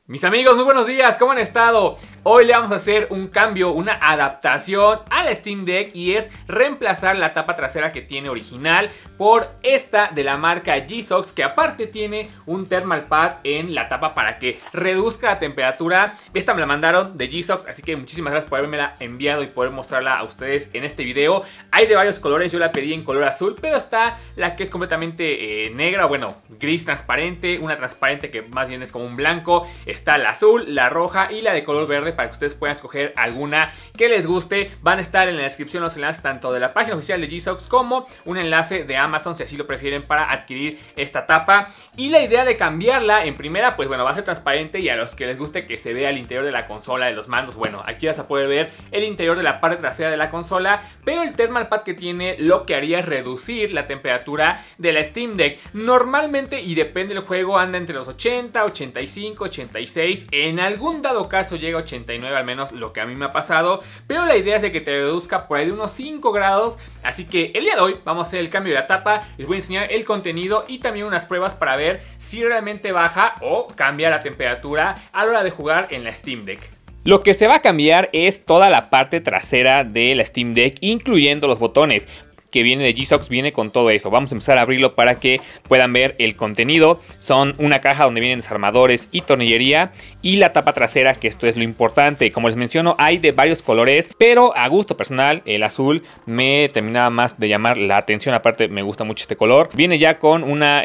Mis amigos, muy buenos días, ¿cómo han estado? Hoy le vamos a hacer un cambio, una adaptación al Steam Deck y es reemplazar la tapa trasera que tiene original por esta de la marca G-Shox, que aparte tiene un thermal pad en la tapa para que reduzca la temperatura. Esta me la mandaron de G-Shox, así que muchísimas gracias por haberme enviado y poder mostrarla a ustedes en este video. Hay de varios colores, yo la pedí en color azul, pero está la que es completamente negra, bueno, gris transparente, una transparente que más bien es como un blanco. Está la azul, la roja y la de color verde para que ustedes puedan escoger alguna que les guste. Van a estar en la descripción los enlaces tanto de la página oficial de G-Shox como un enlace de Amazon si así lo prefieren para adquirir esta tapa. Y la idea de cambiarla en primera, pues bueno, va a ser transparente y a los que les guste que se vea el interior de la consola, de los mandos, bueno, aquí vas a poder ver el interior de la parte trasera de la consola, pero el thermal pad que tiene lo que haría es reducir la temperatura de la Steam Deck. Normalmente, y depende del juego, anda entre los 80, 85, 86. En algún dado caso llega a 89, al menos lo que a mí me ha pasado, pero la idea es de que te reduzca por ahí de unos 5 grados. Así que el día de hoy vamos a hacer el cambio de la tapa, les voy a enseñar el contenido y también unas pruebas para ver si realmente baja o cambia la temperatura a la hora de jugar en la Steam Deck. Lo que se va a cambiar es toda la parte trasera de la Steam Deck, incluyendo los botones que viene de G-Shox, viene con todo eso. Vamos a empezar a abrirlo para que puedan ver el contenido. Son una caja donde vienen desarmadores y tornillería y la tapa trasera, que esto es lo importante. Como les menciono, hay de varios colores, pero a gusto personal el azul me terminaba más de llamar la atención. Aparte me gusta mucho este color. Viene ya con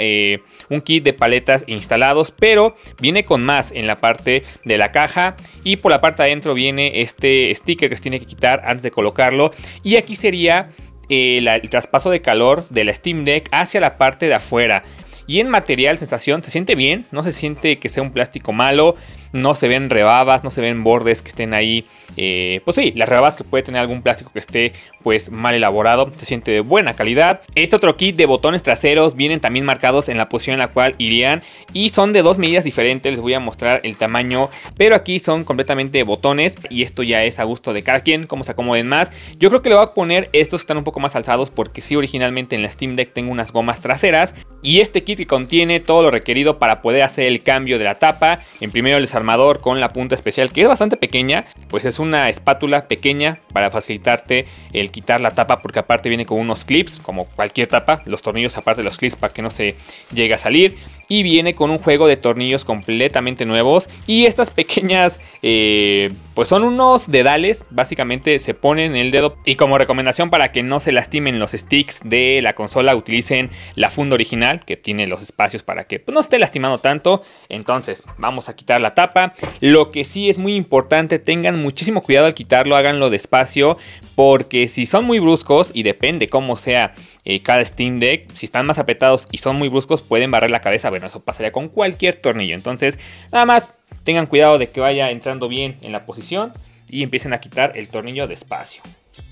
un kit de paletas instalados, pero viene con más en la parte de la caja y por la parte de adentro viene este sticker que se tiene que quitar antes de colocarlo. Y aquí sería el traspaso de calor de la Steam Deck hacia la parte de afuera. Y en material, sensación, se siente bien, no se siente que sea un plástico malo, no se ven rebabas, no se ven bordes que estén ahí. Pues sí, las rebabas que puede tener algún plástico que esté pues mal elaborado, se siente de buena calidad. Este otro kit de botones traseros vienen también marcados en la posición en la cual irían y son de dos medidas diferentes. Les voy a mostrar el tamaño, pero aquí son completamente botones y esto ya es a gusto de cada quien, cómo se acomoden más. Yo creo que le voy a poner estos que están un poco más alzados porque sí, originalmente en la Steam Deck tengo unas gomas traseras y este kit que contiene todo lo requerido para poder hacer el cambio de la tapa. En primero el desarmador con la punta especial, que es bastante pequeña, pues es una espátula pequeña para facilitarte el quitar la tapa, porque aparte viene con unos clips como cualquier tapa, los tornillos aparte de los clips para que no se llegue a salir, y viene con un juego de tornillos completamente nuevos. Y estas pequeñas pues son unos dedales, básicamente se ponen en el dedo, y como recomendación para que no se lastimen los sticks de la consola, utilicen la funda original que tiene los espacios para que pues no esté lastimando tanto. Entonces vamos a quitar la tapa. Lo que sí es muy importante, tengan muchísimo cuidado al quitarlo, háganlo despacio, porque si son muy bruscos, y depende cómo sea cada Steam Deck, si están más apretados y son muy bruscos pueden barrer la cabeza. Bueno, eso pasaría con cualquier tornillo. Entonces nada más tengan cuidado de que vaya entrando bien en la posición y empiecen a quitar el tornillo despacio.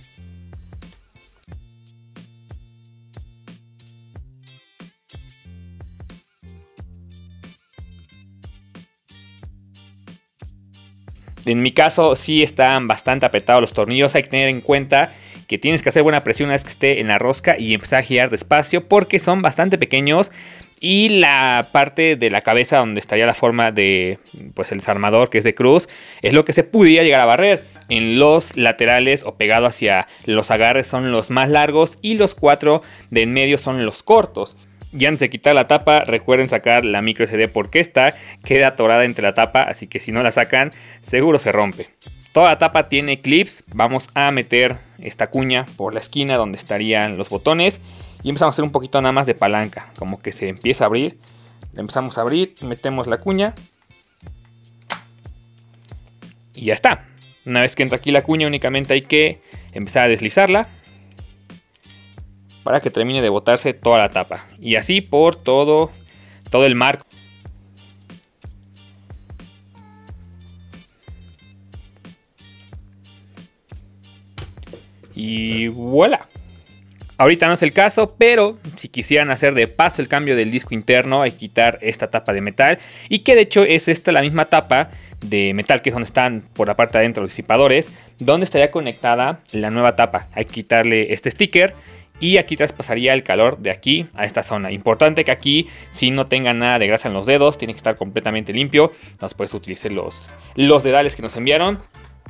En mi caso sí están bastante apretados los tornillos. Hay que tener en cuenta que tienes que hacer buena presión una vez que esté en la rosca y empezar a girar despacio porque son bastante pequeños. Y la parte de la cabeza donde estaría la forma de pues el desarmador, que es de cruz, es lo que se pudiera llegar a barrer. En los laterales o pegado hacia los agarres son los más largos y los 4 de en medio son los cortos. Y antes de quitar la tapa, recuerden sacar la micro SD porque esta queda atorada entre la tapa, así que si no la sacan, seguro se rompe. Toda la tapa tiene clips. Vamos a meter esta cuña por la esquina donde estarían los botones y empezamos a hacer un poquito nada más de palanca, como que se empieza a abrir. Empezamos a abrir, metemos la cuña y ya está. Una vez que entra aquí la cuña, únicamente hay que empezar a deslizarla para que termine de botarse toda la tapa. Y así por todo el marco. Y voilà. Ahorita no es el caso, pero si quisieran hacer de paso el cambio del disco interno, hay que quitar esta tapa de metal. Y que de hecho es esta la misma tapa de metal, que es donde están por la parte de adentro los disipadores, donde estaría conectada la nueva tapa. Hay que quitarle este sticker y aquí traspasaría el calor de aquí a esta zona. Importante que aquí si no tenga nada de grasa en los dedos, tiene que estar completamente limpio. Entonces por eso utilicé los dedales que nos enviaron.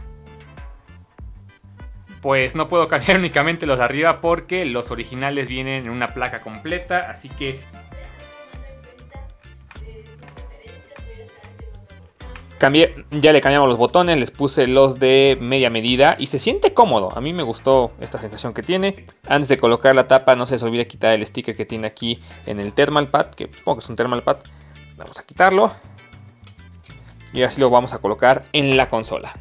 Pues no puedo cambiar únicamente los de arriba porque los originales vienen en una placa completa, así que ya le cambiamos los botones, les puse los de media medida y se siente cómodo. A mí me gustó esta sensación que tiene. Antes de colocar la tapa no se les olvide quitar el sticker que tiene aquí en el thermal pad, que supongo que es un thermal pad. Vamos a quitarlo y así lo vamos a colocar en la consola.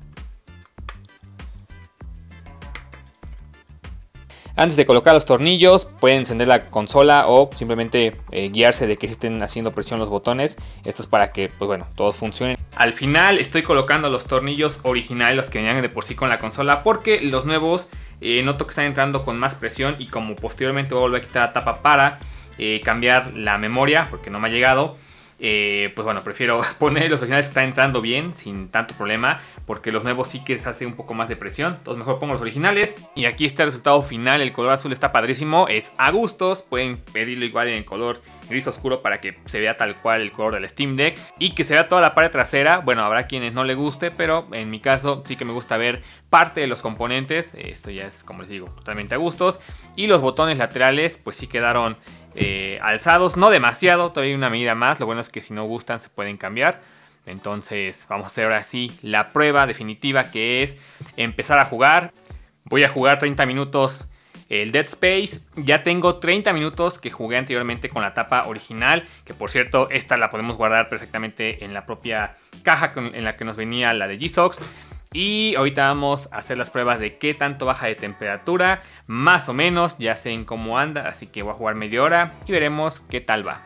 Antes de colocar los tornillos pueden encender la consola o simplemente guiarse de que estén haciendo presión los botones. Esto es para que pues bueno, todos funcionen. Al final estoy colocando los tornillos originales, los que venían de por sí con la consola, porque los nuevos noto que están entrando con más presión y como posteriormente voy a volver a quitar la tapa para cambiar la memoria porque no me ha llegado. Pues bueno, prefiero poner los originales que están entrando bien, sin tanto problema, porque los nuevos sí que se hace un poco más de presión. Entonces mejor pongo los originales. Y aquí está el resultado final. El color azul está padrísimo, es a gustos. Pueden pedirlo igual en el color gris oscuro para que se vea tal cual el color del Steam Deck y que se vea toda la parte trasera. Bueno, habrá quienes no le guste, pero en mi caso sí que me gusta ver parte de los componentes. Esto ya es, como les digo, totalmente a gustos. Y los botones laterales pues sí quedaron alzados, no demasiado, todavía hay una medida más. Lo bueno es que si no gustan se pueden cambiar. Entonces vamos a hacer ahora sí la prueba definitiva, que es empezar a jugar. Voy a jugar 30 minutos el Dead Space. Ya tengo 30 minutos que jugué anteriormente con la tapa original, que por cierto esta la podemos guardar perfectamente en la propia caja en la que nos venía la de G-Sox. Y ahorita vamos a hacer las pruebas de qué tanto baja de temperatura, más o menos, ya sé en cómo anda, así que voy a jugar media hora y veremos qué tal va.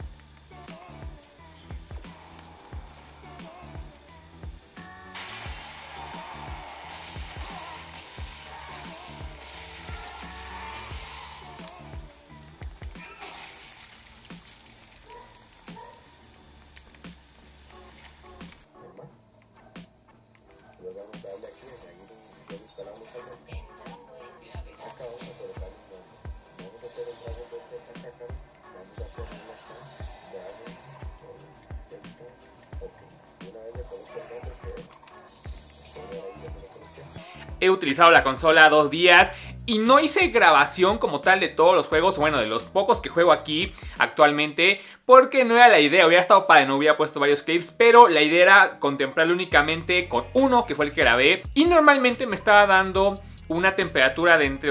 He utilizado la consola 2 días y no hice grabación como tal de todos los juegos, bueno, de los pocos que juego aquí actualmente, porque no era la idea. Hubiera estado padre, no hubiera puesto varios clips, pero la idea era contemplarlo únicamente con uno, que fue el que grabé, y normalmente me estaba dando una temperatura de entre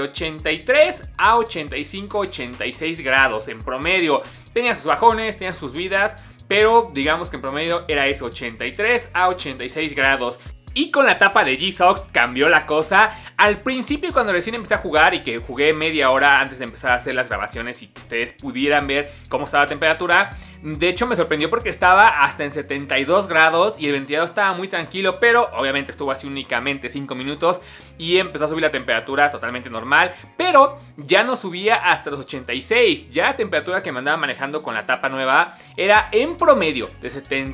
83 a 85, 86 grados en promedio. Tenía sus bajones, tenía sus vidas, pero digamos que en promedio era eso, 83 a 86 grados. Y con la tapa de G-Sox cambió la cosa. Al principio, cuando recién empecé a jugar y que jugué media hora antes de empezar a hacer las grabaciones y que ustedes pudieran ver cómo estaba la temperatura, de hecho me sorprendió porque estaba hasta en 72 grados y el ventilador estaba muy tranquilo, pero obviamente estuvo así únicamente 5 minutos y empezó a subir la temperatura totalmente normal, pero ya no subía hasta los 86. Ya la temperatura que me andaba manejando con la tapa nueva era en promedio de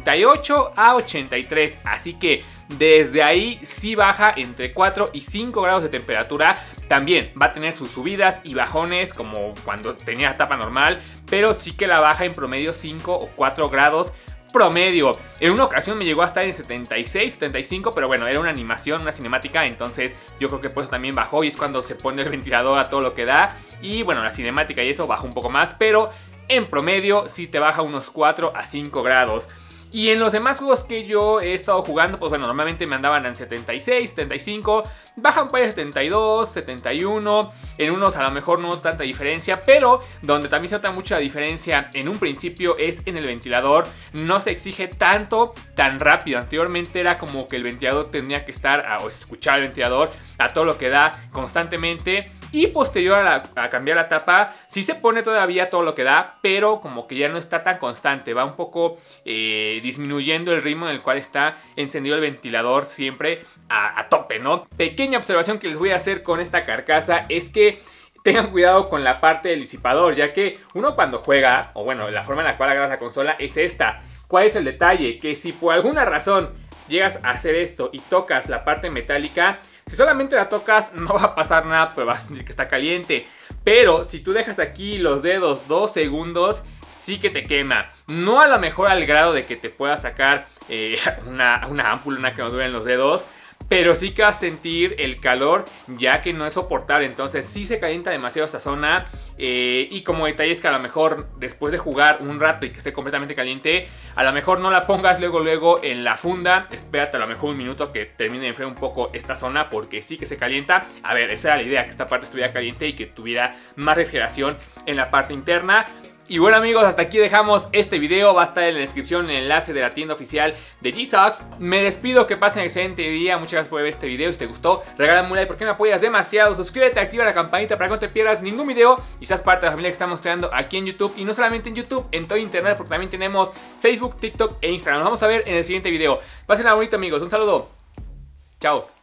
78 a 83, así que desde ahí sí baja entre 4 y 5 grados de temperatura. También va a tener sus subidas y bajones como cuando tenía tapa normal, pero sí que la baja en promedio 5 o 4 grados promedio. En una ocasión me llegó a estar en 76, 75, pero bueno, era una animación, una cinemática, entonces yo creo que por eso también bajó y es cuando se pone el ventilador a todo lo que da. Y bueno, la cinemática y eso bajó un poco más, pero en promedio sí te baja unos 4 a 5 grados. Y en los demás juegos que yo he estado jugando, pues bueno, normalmente me andaban en 76, 75, bajan para 72, 71, en unos a lo mejor no tanta diferencia, pero donde también se nota mucha diferencia en un principio es en el ventilador. No se exige tanto, tan rápido. Anteriormente era como que el ventilador tenía que estar, o se escuchaba el ventilador a todo lo que da constantemente. Y posterior a cambiar la tapa, sí se pone todavía todo lo que da, pero como que ya no está tan constante. Va un poco disminuyendo el ritmo en el cual está encendido el ventilador siempre a tope, ¿no? Pequeña observación que les voy a hacer con esta carcasa es que tengan cuidado con la parte del disipador, ya que uno cuando juega, o bueno, la forma en la cual agarras la consola es esta. ¿Cuál es el detalle? Que si por alguna razón llegas a hacer esto y tocas la parte metálica, si solamente la tocas no va a pasar nada, pero vas a sentir que está caliente. pero si tú dejas aquí los dedos 2 segundos, sí que te quema. No a lo mejor al grado de que te pueda sacar una ámpula, una quemadura en los dedos, pero sí que vas a sentir el calor, ya que no es soportable. Entonces sí se calienta demasiado esta zona. Y como detalle es que a lo mejor después de jugar un rato y que esté completamente caliente, a lo mejor no la pongas luego en la funda. Espérate a lo mejor un minuto que termine de enfriar un poco esta zona, porque sí que se calienta. A ver, esa era la idea, que esta parte estuviera caliente y que tuviera más refrigeración en la parte interna. Y bueno amigos, hasta aquí dejamos este video. Va a estar en la descripción el enlace de la tienda oficial de G-Shocks. Me despido, que pasen un excelente día. Muchas gracias por ver este video. Si te gustó, regálame un like porque me apoyas demasiado. Suscríbete, activa la campanita para que no te pierdas ningún video y seas parte de la familia que estamos creando aquí en YouTube. Y no solamente en YouTube, en todo internet, porque también tenemos Facebook, TikTok e Instagram. Nos vamos a ver en el siguiente video. Pásenla bonito amigos, un saludo. Chao.